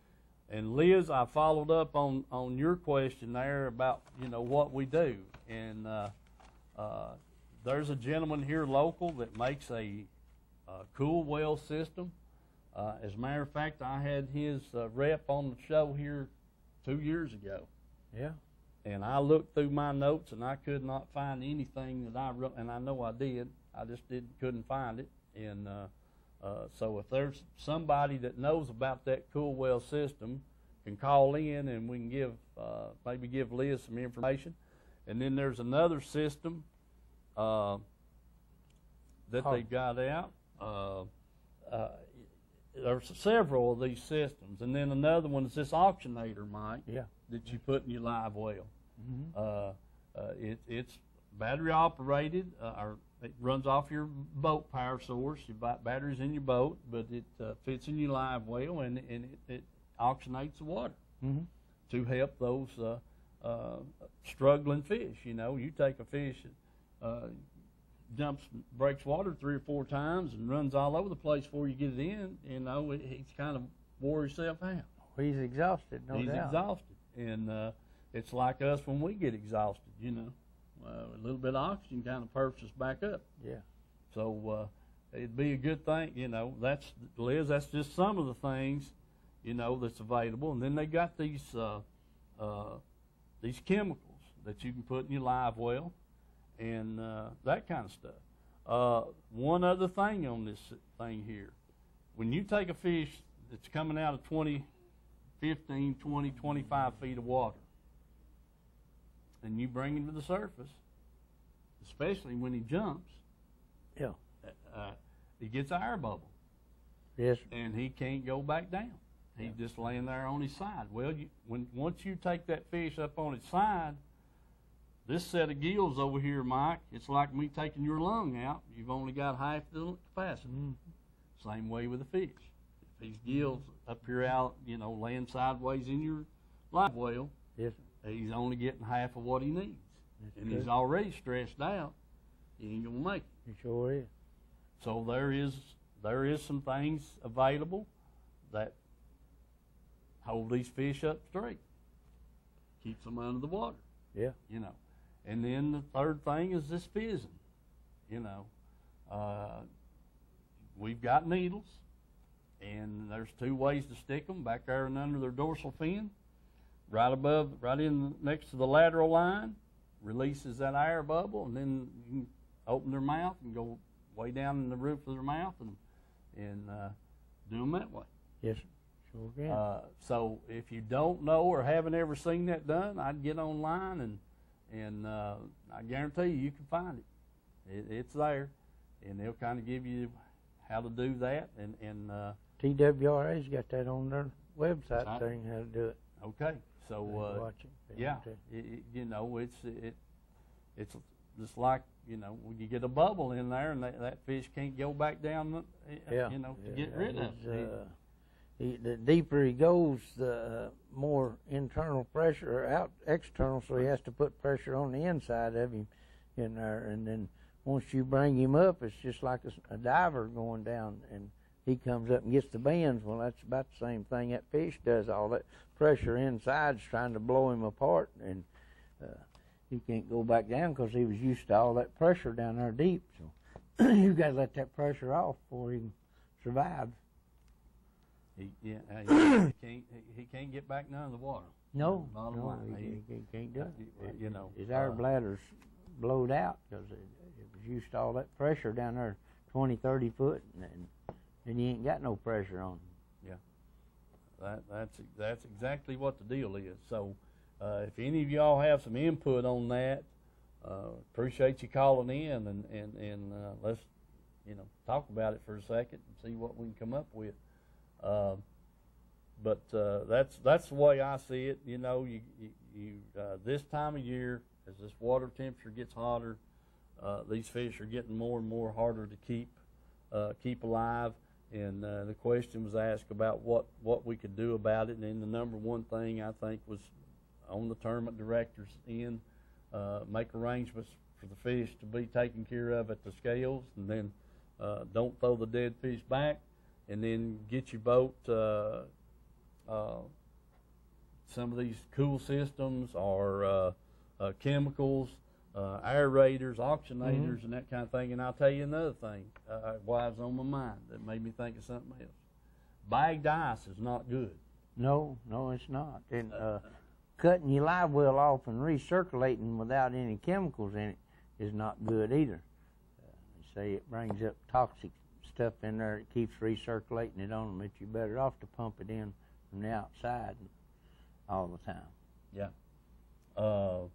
and Liz, I followed up on, on your question there about, you know, what we do. And uh, uh, there's a gentleman here local that makes a, a cool well system. Uh, as a matter of fact, I had his uh, rep on the show here two years ago. Yeah. And I looked through my notes, and I could not find anything that I wrote, and I know I did. I just didn't couldn't find it. And uh, uh, so if there's somebody that knows about that cool well system, can call in, and we can give uh, maybe give Liz some information. And then there's another system uh, that Oh. they got out. Uh, uh, there's several of these systems, and then another one is this auctionator, Mike. Yeah. That you put in your live well. Mm-hmm. Uh, uh, it, it's battery operated, uh, or it runs off your boat power source. You buy batteries in your boat, but it uh, fits in your live well, and, and it, it auctionates the water Mm-hmm. to help those uh, uh, struggling fish. You know, you take a fish that uh, jumps, breaks water three or four times, and runs all over the place before you get it in. You know, it, he's kind of wore himself out. He's exhausted, no he's doubt. exhausted, and uh, it's like us when we get exhausted. You know, uh, a little bit of oxygen kind of perks us back up. Yeah. So uh, it'd be a good thing. You know, that's Liz. That's just some of the things, you know, that's available. And then they got these uh, uh, these chemicals that you can put in your live well, and uh, that kind of stuff. Uh, one other thing on this thing here, when you take a fish that's coming out of twenty, fifteen, twenty, twenty-five feet of water, and you bring him to the surface, especially when he jumps, Yeah. uh, he gets an air bubble, Yes. and he can't go back down. He's Yeah. just laying there on his side. Well, you, when once you take that fish up on its side, this set of gills over here, Mike, it's like me taking your lung out. You've only got half the capacity. Mm-hmm. Same way with the fish. If these gills up here out, you know, laying sideways in your live well, Yes. he's only getting half of what he needs. That's And true. he's already stressed out. He ain't gonna make it. It sure is. So there is there is some things available that hold these fish up straight, keeps them under the water. Yeah. You know, and then the third thing is this fizzing. You know, uh, we've got needles, and there's two ways to stick them: back there and under their dorsal fin, right above, right in next to the lateral line, releases that air bubble, and then you can open their mouth and go way down in the roof of their mouth and and uh, do them that way. Yes. Sure can. Uh, so if you don't know or haven't ever seen that done, I'd get online and and uh, I guarantee you you can find it. it it's there, and they'll kind of give you how to do that. And and uh, T W R A's got that on their website Right. saying how to do it. okay, so They uh, watch it. They yeah, want to. it, it, you know it's it it's just like, you know, when you get a bubble in there and that, that fish can't go back down, the, Yeah. you know, to Yeah, get rid of he's, it. uh, he, the deeper he goes, the uh, more internal pressure, or out external, so he has to put pressure on the inside of him in there. And then once you bring him up, it's just like a, a diver going down, and he comes up and gets the bends. Well, that's about the same thing that fish does. All that pressure inside's trying to blow him apart, and uh, he can't go back down because he was used to all that pressure down there deep. So you've got to let that pressure off before he can survive. He, yeah, uh, he, he can't he, he can't get back down in the water. No, Bottom no, line, he, he, he can't do it. he- you know, his air uh, bladder's blowed out because it, it was used to all that pressure down there, twenty, thirty foot, and, and, and you ain't got no pressure on him. That, that's that's exactly what the deal is. So, uh, if any of y'all have some input on that, uh, appreciate you calling in and and and uh, let's, you know, talk about it for a second and see what we can come up with. Uh, but uh, that's that's the way I see it. You know, you you, you uh, this time of year, as this water temperature gets hotter, uh, these fish are getting more and more harder to keep uh, keep alive. And uh, the question was asked about what, what we could do about it. And the number one thing I think was on the tournament director's end, uh, make arrangements for the fish to be taken care of at the scales, and then uh, don't throw the dead fish back, and then get your boat uh, uh, some of these cool systems or uh, uh, chemicals, uh, aerators, oxygenators, Mm-hmm. and that kind of thing. And I'll tell you another thing uh, while it's on my mind that made me think of something else. Bagged ice is not good. No, no, it's not. And uh, cutting your live well off and recirculating without any chemicals in it is not good either. Uh, they say it brings up toxic stuff in there. It keeps recirculating it on them. That you're better off to pump it in from the outside all the time. Yeah. Uh,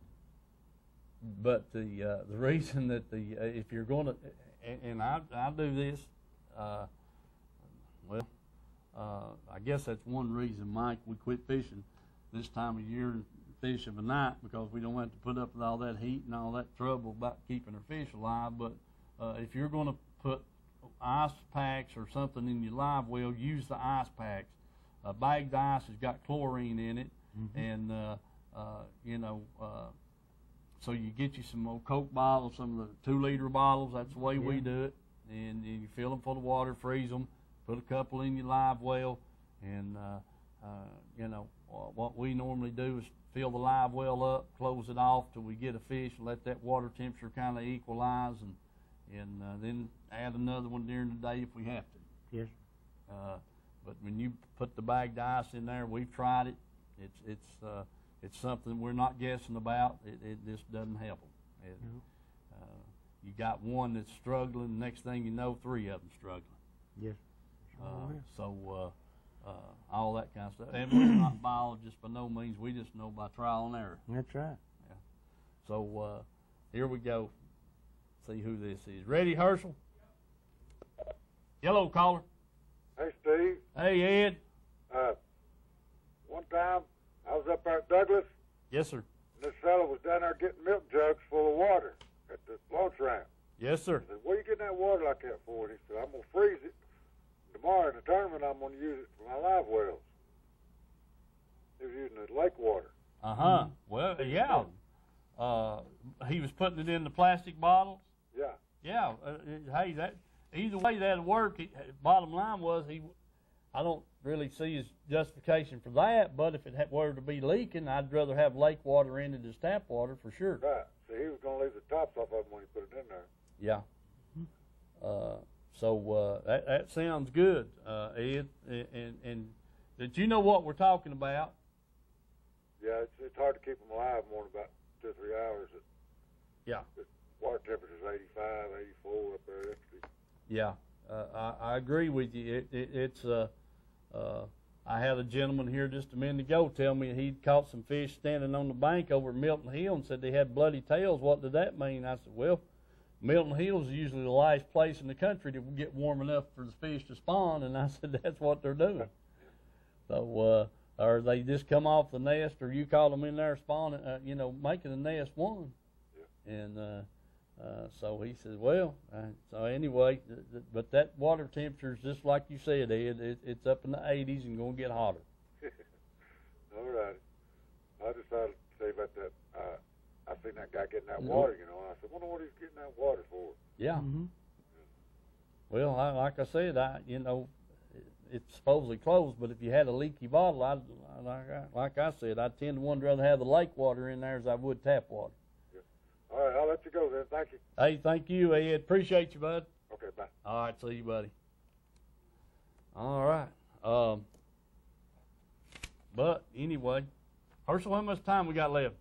but the uh, the reason that the uh, if you're going to and, and I I do this, uh, well, uh, I guess that's one reason, Mike, we quit fishing this time of year and fish of a night, because we don't have to put up with all that heat and all that trouble about keeping our fish alive. But uh, if you're going to put ice packs or something in your live well, use the ice packs. Uh, bagged ice has got chlorine in it, mm-hmm. and uh, uh, you know, uh, so you get you some old Coke bottles, some of the two-liter bottles. That's the way yeah. we do it, and, and you fill them full of water, freeze them, put a couple in your live well, and uh, uh, you know, what we normally do is fill the live well up, close it off till we get a fish, and let that water temperature kind of equalize, and and uh, then add another one during the day if we have to. Yes. Uh, but when you put the bagged ice in there, we've tried it. It's it's uh, it's something we're not guessing about. It, it just doesn't help them. It, No. uh, you got one that's struggling. The next thing you know, three of them struggling. Yes. Uh, so uh, uh, all that kind of stuff. And we're not biologists by no means. We just know by trial and error. That's right. Yeah. So uh, here we go. See who this is. Ready, Herschel? Yellow caller. Hey, Steve. Hey, Ed. Uh, one time I was up there at Douglas, Yes, sir. and this fellow was down there getting milk jugs full of water at the launch ramp. Yes, sir. I said, what are you getting that water like that for? And he said, I'm going to freeze it. Tomorrow in the tournament, I'm going to use it for my live wells. He was using the lake water. Uh-huh. Well, yeah. Uh, he was putting it in the plastic bottles. Yeah. Yeah. Uh, hey, that either way that'd work. He, bottom line was he. I don't really see his justification for that, but if it had, were to be leaking, I'd rather have lake water in it as tap water for sure. Right. So he was going to leave the tops off of them when he put it in there. Yeah. Uh, so uh, that that sounds good, uh, Ed, and, and and did you know what we're talking about? Yeah, it's, it's hard to keep them alive more than about two or three hours. It, Yeah. The water temperature's eighty-five, eighty-four up there. It's, Yeah, uh, I, I agree with you. It, it, it's uh, uh, I had a gentleman here just a minute ago tell me he'd caught some fish standing on the bank over at Milton Hill and said they had bloody tails. What did that mean? I said, well, Milton Hill is usually the last place in the country to get warm enough for the fish to spawn, and I said that's what they're doing. So, uh, or they just come off the nest, or you call them in there spawning, uh, you know, making the nest one. Yeah. And uh, uh, so he says, well, uh, so anyway, th- th- but that water temperature is just like you said, Ed. It, it's up in the eighties and going to get hotter. All right. I just thought to say about that. Uh, I seen that guy getting that Mhm. water, you know, and I said, wonder what he's getting that water for. Yeah. Mm-hmm. Well, I, like I said, I you know, it, it's supposedly closed, but if you had a leaky bottle, I'd, I, like, I, like I said, I'd tend to one rather have the lake water in there as I would tap water. All right, I'll let you go then. Thank you. Hey, thank you, Ed. Appreciate you, bud. Okay, bye. All right, see you, buddy. All right. Um, but anyway, Herschel, how much time we got left?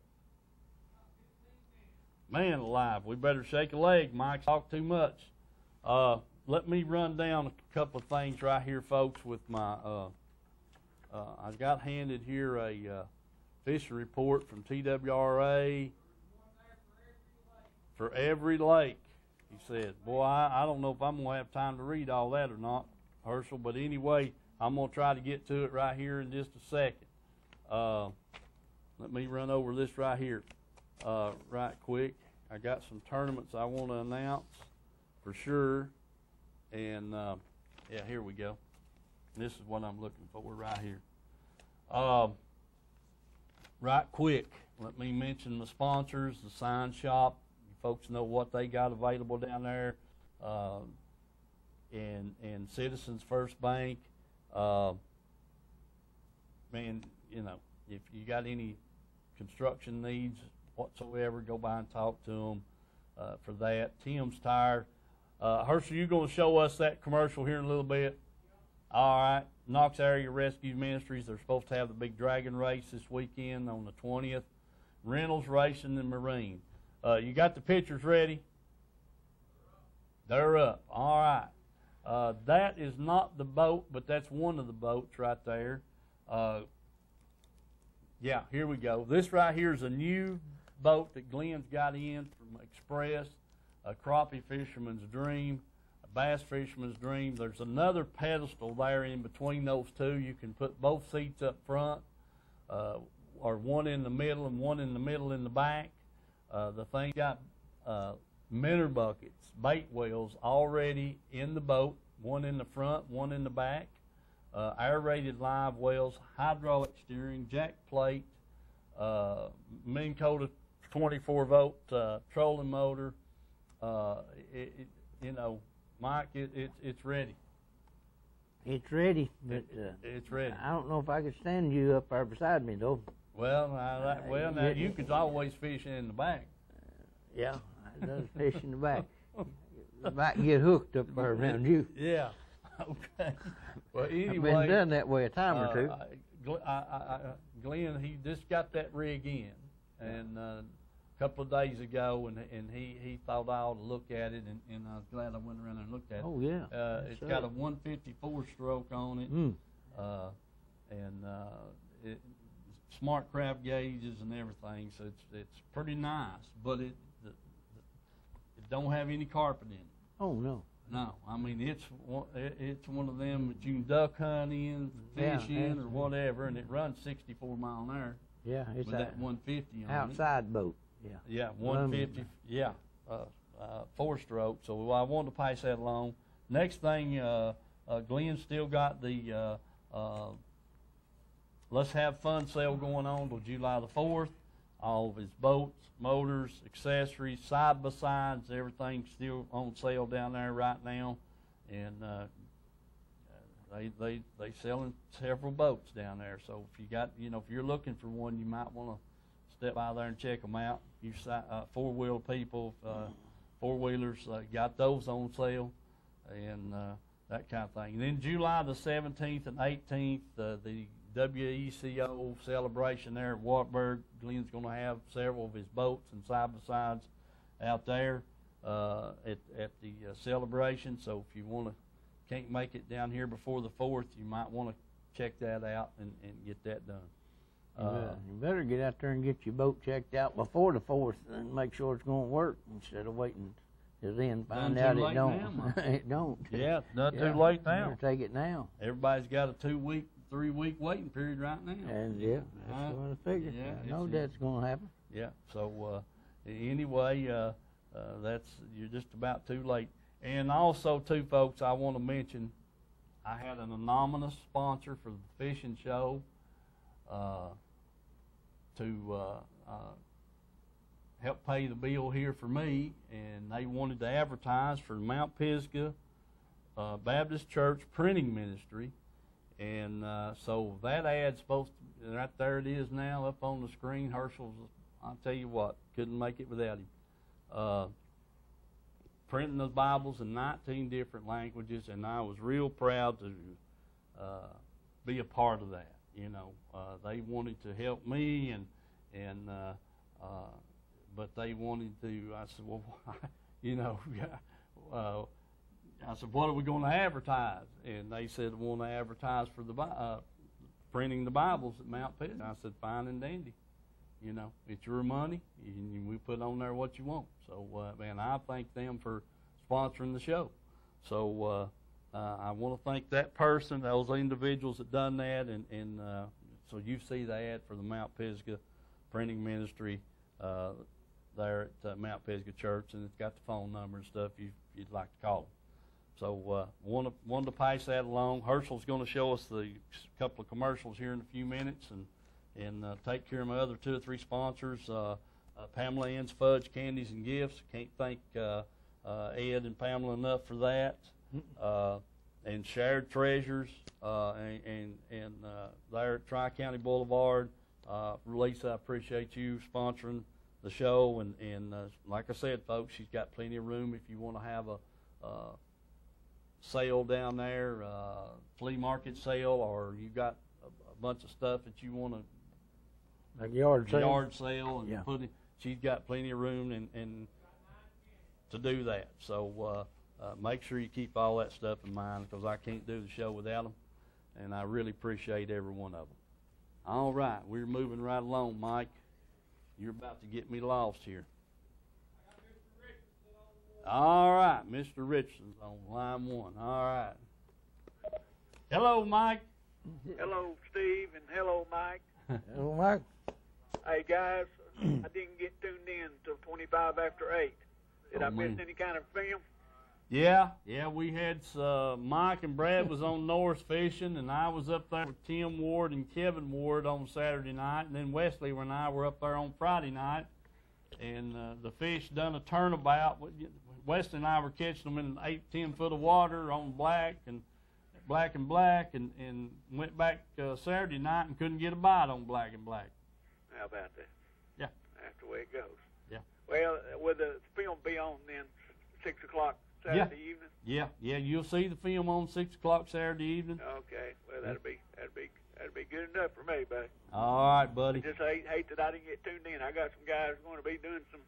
Man alive, we better shake a leg. Mike's talked too much. Uh, let me run down a couple of things right here, folks, with my, uh, uh, I got handed here a uh, fishing report from T W R A for every lake. He said, boy, I, I don't know if I'm going to have time to read all that or not, Herschel, but anyway, I'm going to try to get to it right here in just a second. Uh, let me run over this right here uh, right quick. I got some tournaments I want to announce for sure. And, uh, yeah, here we go. This is what I'm looking for right here. Uh, right quick, let me mention the sponsors, the sign shop. Folks know what they got available down there, uh, and and Citizens First Bank. Uh, man, you know, if you got any construction needs whatsoever, go by and talk to them uh, for that. Tim's Tire. Uh, Herschel, you going to show us that commercial here in a little bit? All right. Knox Area Rescue Ministries, they're supposed to have the big dragon race this weekend on the twentieth. Reynolds Racing and Marine. Uh, you got the pictures ready? They're up. All right. Uh, that is not the boat, but that's one of the boats right there. Uh, yeah, here we go. This right here is a new boat that Glenn's got in from Express, a crappie fisherman's dream, a bass fisherman's dream. There's another pedestal there in between those two. You can put both seats up front, uh, or one in the middle and one in the middle in the back. Uh, the thing got uh, minnow buckets, bait wheels already in the boat, one in the front, one in the back, uh, aerated live wells, hydraulic steering, jack plate, uh, Minn Kota twenty-four volt uh, trolling motor. Uh, it, it, you know, Mike, it, it, it's ready. It's ready, but uh, it's ready. I don't know if I could stand you up there beside me, though. Well, now, that, well, now you could always fish in the back. Yeah, I does fish in the back. The back get hooked up there around you. Yeah. Okay. Well, anyway, I've been done that way a time uh, or two. I, I, I, Glenn, he just got that rig in, and uh, a couple of days ago, and and he, he thought I ought to look at it, and, and I was glad I went around there and looked at it. Oh yeah. Uh, yes, it's sir. got a one fifty-four stroke on it, Mm. uh, and uh, it, smart craft gauges and everything, so it's it's pretty nice, but it the, the, it don't have any carpet in it. Oh no. No, I mean it's one, it, it's one of them that you can duck hunt in, fish Yeah, in, or whatever, and it runs sixty-four mile an hour Yeah, it's with a that one fifty on outside boat. Yeah. it. Yeah, one fifty. Yeah, uh, uh, four stroke. So I wanted to pass that along. Next thing, uh, uh, Glenn still got the uh, uh, Let's Have Fun sale going on till July the fourth. All of his boats, motors, accessories, side-by-sides, everything's still on sale down there right now. And uh, they they they selling several boats down there. So if you got, you know, if you're looking for one, you might want to step by there and check them out. You uh, four-wheel people, uh, four-wheelers, uh, got those on sale, and uh, that kind of thing. And then July the seventeenth and eighteenth, uh, the W E C O celebration there at Wartburg. Glenn's going to have several of his boats and side-by-sides out there uh, at, at the uh, celebration. So if you want to, can't make it down here before the fourth, you might want to check that out and, and get that done. Uh, Uh, you better get out there and get your boat checked out before the fourth and make sure it's going to work instead of waiting till then find Done out too it late don't. now, It don't. yeah, not Yeah, too late now. Better take it now. Everybody's got a two-week, three-week waiting period right now. And yeah, that's Uh, what I figure. yeah, I know it's- that's going to happen. Yeah. So uh, anyway, uh, uh, that's you're just about too late. And also, too, folks, I want to mention I had an anonymous sponsor for the fishing show uh, to uh, uh, help pay the bill here for me, and they wanted to advertise for Mount Pisgah uh, Baptist Church Printing Ministry. And uh, so that ad's supposed to, right there it is now up on the screen. Herschel's, I'll tell you what, couldn't make it without him. Uh, printing the Bibles in nineteen different languages, and I was real proud to uh, be a part of that. You know, uh, they wanted to help me, and and uh, uh, but they wanted to. I said, well, you know, uh, I said, what are we going to advertise? And they said, we want to advertise for the uh, printing the Bibles at Mount Pitt. I said, fine and dandy. You know, it's your money, and we put on there what you want. So, uh, man, I thank them for sponsoring the show. So, uh, uh, I want to thank that person, those individuals that done that, and, and uh, so you see the ad for the Mount Pisgah Printing Ministry uh, there at uh, Mount Pisgah Church, and it's got the phone number and stuff if you'd like to call them. So, uh, wanted, wanted to pass that along. Herschel's going to show us the couple of commercials here in a few minutes, and and uh, take care of my other two or three sponsors, uh, uh, Pamela Ann's Fudge Candies and Gifts. Can't thank uh, uh, Ed and Pamela enough for that. Uh, and Shared Treasures, uh, and and, and uh, there at Tri-County Boulevard, Uh, Lisa, I appreciate you sponsoring the show, and, and uh, like I said, folks, she's got plenty of room if you want to have a uh, sale down there, uh, flea market sale, or you got a, a bunch of stuff that you want to Like yard sale. yard sale and Yeah. put it. She's got plenty of room and, and to do that. So uh, uh, make sure you keep all that stuff in mind, because I can't do the show without them, and I really appreciate every one of them. All right, we're moving right along, Mike. You're about to get me lost here. All right, Mister Richardson's on line one. All right. Hello, Mike. Hello, Steve, and hello, Mike. Hello, Mike. Hey, guys, I didn't get tuned in till twenty-five after eight. Did Oh, I miss man. any kind of film? Yeah, yeah, we had uh, Mike and Brad was on Norris fishing, and I was up there with Tim Ward and Kevin Ward on Saturday night, and then Wesley and I were up there on Friday night, and uh, the fish done a turnabout. Wesley and I were catching them in eight, ten foot of water on black and black and black, and, and went back uh, Saturday night and couldn't get a bite on black and black. How about that? Yeah. That's the way it goes. Yeah. Well, uh, will the film be on then, six o'clock Saturday evening? Yeah, yeah, you'll see the film on six o'clock Saturday evening. Okay. Well, that'll be that'll be that'll be good enough for me, buddy. All right, buddy. I just hate hate that I didn't get tuned in. I got some guys going to be doing some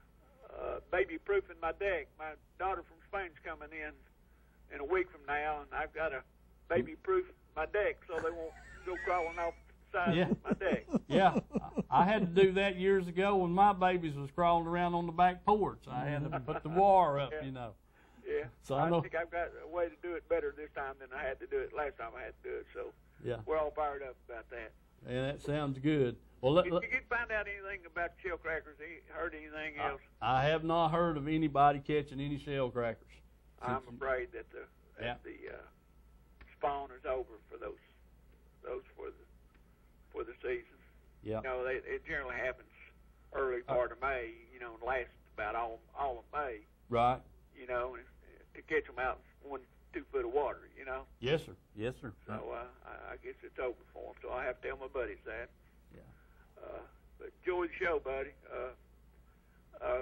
uh, baby proofing my deck. My daughter from Spain's coming in in a week from now, and I've got to baby proof my deck so they won't go crawling off the side Yeah. of my deck. Yeah, I I had to do that years ago when my babies was crawling around on the back porch. I had to put the wire up, Yeah. you know. Yeah. So I know- think I've got a way to do it better this time than I had to do it last time I had to do it. So Yeah, we're all fired up about that. and that sounds good. Well, let, Did, let- did you find out anything about shell crackers? Any, heard anything I, else? I have not heard of anybody catching any shell crackers. I'm since- afraid that the Yeah. that the uh, spawn is over for those those for the for the season. Yeah, You know, they, it generally happens early part of May. You know, and lasts about all all of May. right. You know, and, uh, to catch them out in one two foot of water. You know, Yes, sir. Yes, sir. so uh, I, I guess it's over for them. So I have to tell my buddies that. Yeah. Uh, but enjoy the show, buddy. Uh, uh,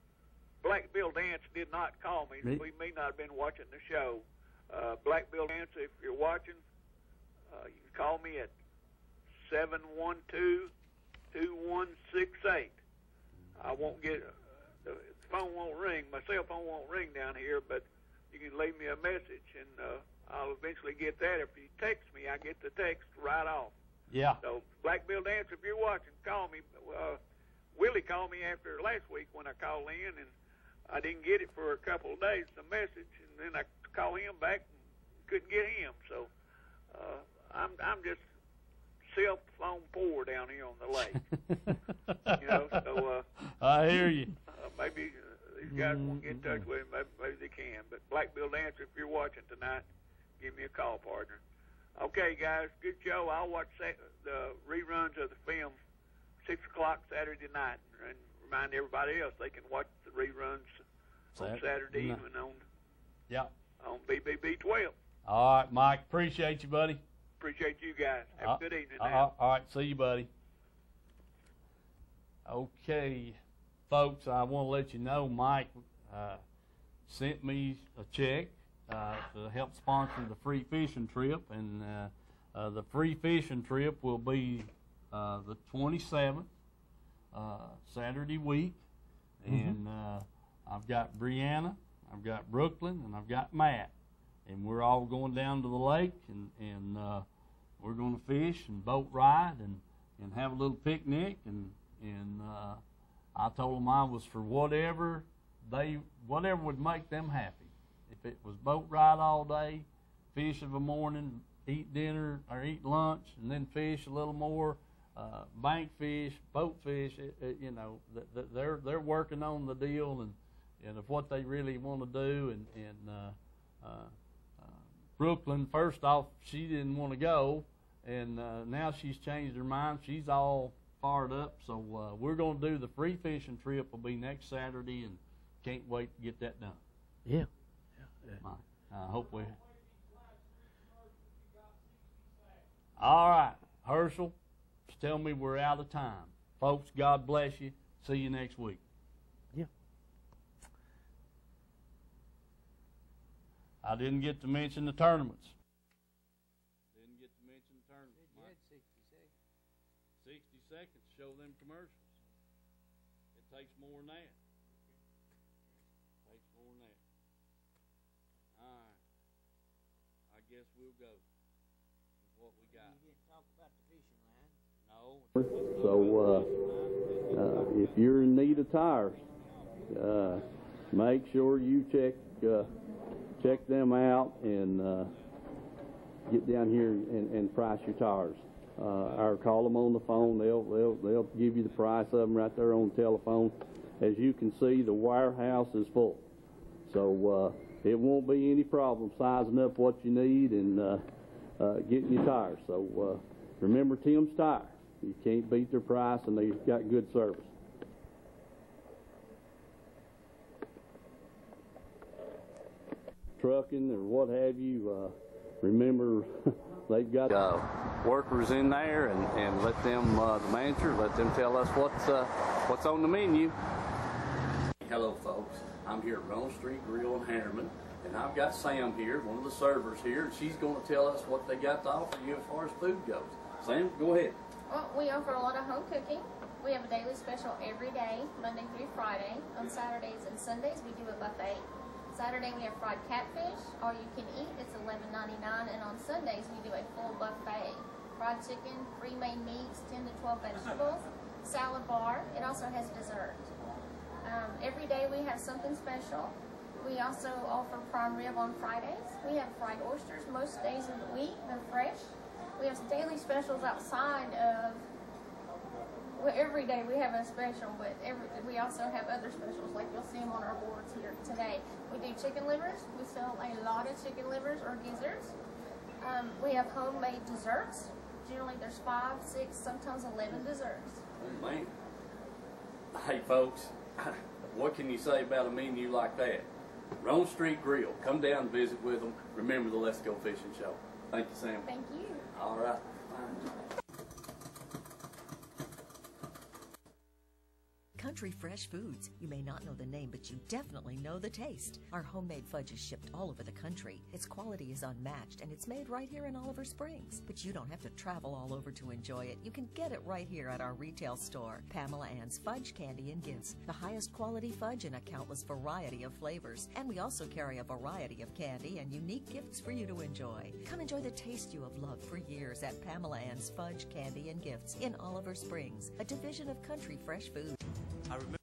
Black Bill Dance did not call me. Me? We may not have been watching the show. Uh, Black Bill Dance, if you're watching, uh, you can call me at seven one two, two one six eight. I won't get, uh, the phone won't ring. My cell phone won't ring down here, but you can leave me a message, and uh, I'll eventually get that. If you text me, I get the text right off. Yeah. So, Black Bill Dance, if you're watching, call me. Uh, Willie called me after last week when I called in, and I didn't get it for a couple of days, the message, and then I called him back and couldn't get him. So, uh, I'm I'm just cell phone poor down here on the lake. You know, so uh, I hear you. uh, maybe uh, these guys won't get in touch with him. Maybe, maybe they can. But Black Bill Dance, if you're watching tonight, give me a call, partner. Okay, guys, good show. I'll watch sa- the reruns of the film six o'clock Saturday night, and remind everybody else they can watch the reruns on Sat- Saturday no. evening on Yeah. on B B B twelve. All right, Mike. Appreciate you, buddy. Appreciate you guys. Have Uh, a good evening Uh, now. all right, see you, buddy. Okay, folks, I want to let you know Mike uh, sent me a check uh, to help sponsor the free fishing trip, and uh, uh, the free fishing trip will be uh, the twenty-seventh, uh, Saturday week, and uh, I've got Brianna, I've got Brooklyn, and I've got Matt, and we're all going down to the lake, and, and uh, we're going to fish and boat ride and, and have a little picnic, and and uh, I told them I was for whatever they whatever would make them happy. If it was boat ride all day, fish of a morning, eat dinner or eat lunch, and then fish a little more, uh, bank fish, boat fish. It, it, you know, th- th- they're they're working on the deal and and of what they really want to do. And and uh, uh, uh, Brooklyn, first off, she didn't want to go, and uh, now she's changed her mind. She's all fired up. So uh, we're going to do the free fishing trip. Will be next Saturday, and can't wait to get that done. Yeah. I hope we. All right, Herschel, tell me we're out of time. Folks, God bless you. See you next week. Yeah. I didn't get to mention the tournaments. Didn't get to mention the tournaments. You had sixty seconds. sixty seconds to show them commercials. It takes more than that. It takes more than that. All right. I guess we'll go with what we got. You didn't talk about the fishing line. No. So uh, uh, if you're in need of tires, uh, make sure you check uh, check them out and uh, get down here and, and price your tires. Uh, or call them on the phone. They'll they'll they'll give you the price of them right there on the telephone. As you can see, the warehouse is full, so uh, it won't be any problem sizing up what you need and uh, uh, getting your tires. So uh, remember Tim's Tire. You can't beat their price, and they've got good service. Trucking or what have you, uh, remember they've got uh, workers in there, and, and let them, uh, the manager, let them tell us what's, uh, what's on the menu. Hello folks, I'm here at Rome Street Grill in Harriman, and I've got Sam here, one of the servers here, and she's going to tell us what they got to offer you as far as food goes. Sam, go ahead. Well, we offer a lot of home cooking. We have a daily special every day, Monday through Friday. On Saturdays and Sundays, we do a buffet. Saturday, we have fried catfish, all you can eat. It's eleven ninety-nine, and on Sundays, we do a full buffet. Fried chicken, three main meats, ten to twelve vegetables, salad bar. It also has dessert. Um, every day, we have something special. We also offer prime rib on Fridays. We have fried oysters most days of the week. They're fresh. We have daily specials outside of, well, every day we have a special, but every, we also have other specials, like you'll see them on our boards here today. We do chicken livers. We sell a lot of chicken livers or gizzards. Um, we have homemade desserts. Generally there's five, six, sometimes eleven desserts. Oh, man. Hey, folks, what can you say about a menu like that? Rome Street Grill. Come down and visit with them. Remember the Let's Go Fishing show. Thank you, Sam. Thank you. All right. Country Fresh Foods. You may not know the name, but you definitely know the taste. Our homemade fudge is shipped all over the country. Its quality is unmatched, and it's made right here in Oliver Springs. But you don't have to travel all over to enjoy it. You can get it right here at our retail store. Pamela Ann's Fudge, Candy, and Gifts. The highest quality fudge in a countless variety of flavors. And we also carry a variety of candy and unique gifts for you to enjoy. Come enjoy the taste you have loved for years at Pamela Ann's Fudge, Candy, and Gifts in Oliver Springs, a division of Country Fresh Foods. I remember